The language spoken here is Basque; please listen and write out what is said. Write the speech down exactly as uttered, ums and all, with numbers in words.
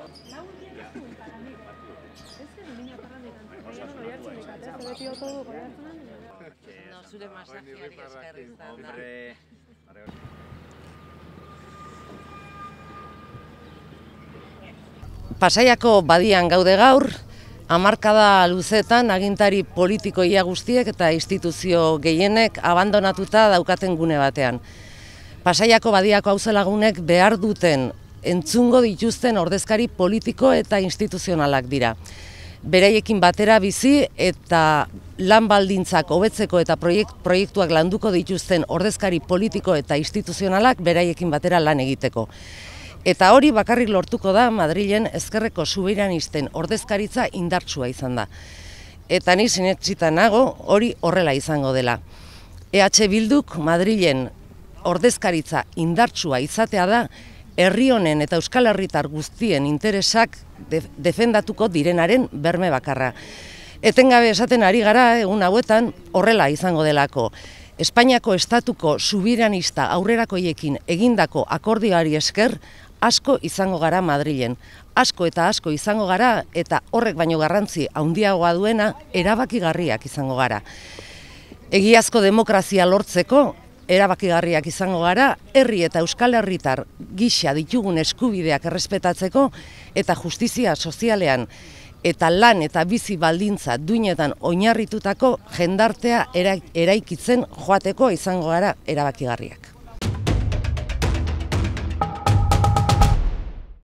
No, zure masajeari esker izan da. Pasaiako badian gaude gaur, hamarkada luzetan agintari politiko ia guztiek eta instituzio gehienek abandonatuta daukaten gune batean. Pasaiako badiako auzolagunek behar duten entzungo dituzten ordezkari politiko eta instituzionalak dira. Beraiekin batera bizi eta lan baldintzak hobetzeko eta proiektuak landuko dituzten ordezkari politiko eta instituzionalak beraiekin batera lan egiteko. Eta hori bakarrik lortuko da Madrilen ezkerreko suberanisten ordezkaritza indartsua izan da. Eta ni sinetsita nago hori horrela izango dela. E H Bilduk Madrilen ordezkaritza indartsua izatea da herri honen eta euskal herritar guztien interesak defendatuko direnaren berme bakarra. Etengabe esaten ari gara egun hauetan horrela izango delako. Espainiako estatuko subiranista aurrerakoiekin egindako akordioari esker asko izango gara Madrilen. Asko eta asko izango gara eta horrek baino garrantzi handiagoa duena erabakigarriak izango gara. Egiazko demokrazia lortzeko erabakigarriak izango gara, herri eta euskal herritar gisa ditugun eskubideak errespetatzeko eta justizia sozialean eta lan eta bizi baldintza duinetan oinarritutako jendartea eraikitzen joateko izango gara erabakigarriak.